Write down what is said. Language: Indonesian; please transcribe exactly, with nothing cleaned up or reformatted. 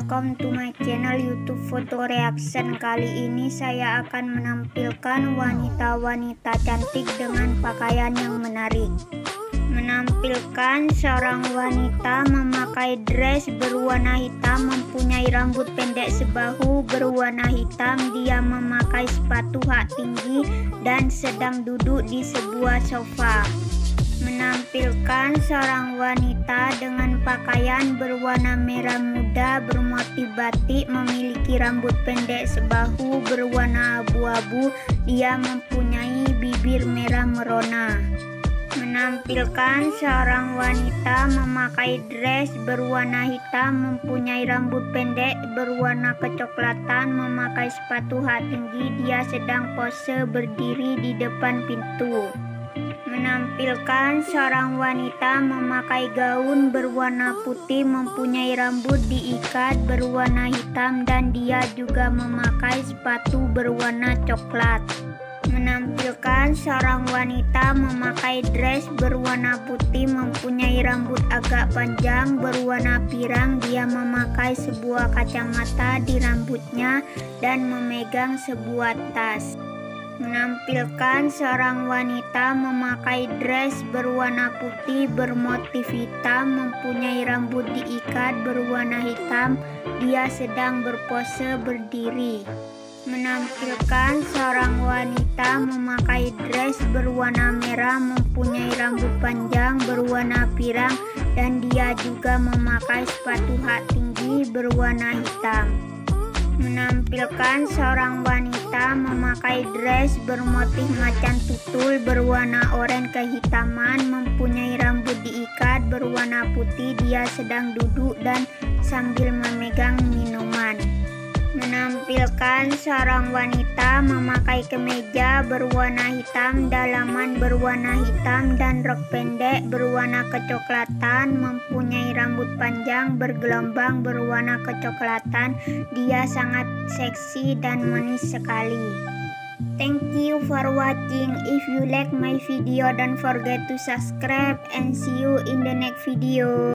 welcome to my channel YouTube Foto Reaction. Kali ini saya akan menampilkan wanita-wanita cantik dengan pakaian yang menarik. Menampilkan seorang wanita memakai dress berwarna hitam, mempunyai rambut pendek sebahu berwarna hitam. Dia memakai sepatu hak tinggi dan sedang duduk di sebuah sofa. Menampilkan seorang wanita dengan pakaian berwarna merah muda bermotif batik, memiliki rambut pendek sebahu berwarna abu-abu. Dia mempunyai bibir merah merona. Menampilkan seorang wanita memakai dress berwarna hitam, mempunyai rambut pendek berwarna kecoklatan, memakai sepatu hak tinggi. Dia sedang pose berdiri di depan pintu. Menampilkan seorang wanita memakai gaun berwarna putih, mempunyai rambut diikat berwarna hitam, dan dia juga memakai sepatu berwarna coklat. Menampilkan seorang wanita memakai dress berwarna putih, mempunyai rambut agak panjang berwarna pirang. Dia memakai sebuah kacamata di rambutnya dan memegang sebuah tas. Menampilkan seorang wanita memakai dress berwarna putih bermotif hitam, mempunyai rambut diikat berwarna hitam. Dia sedang berpose berdiri. Menampilkan seorang wanita memakai dress berwarna merah, mempunyai rambut panjang berwarna pirang, dan dia juga memakai sepatu hak tinggi berwarna hitam. Menampilkan seorang wanita memakai dress bermotif macan tutul berwarna oranye kehitaman, mempunyai rambut diikat berwarna putih. Dia sedang duduk dan sambil memegang minuman. Menampilkan seorang wanita memakai kemeja berwarna hitam, dalaman berwarna hitam, dan rok pendek berwarna kecoklatan, mempunyai rambut panjang bergelombang berwarna kecoklatan. Dia sangat seksi dan manis sekali. Thank you for watching. If you like my video, don't forget to subscribe and see you in the next video.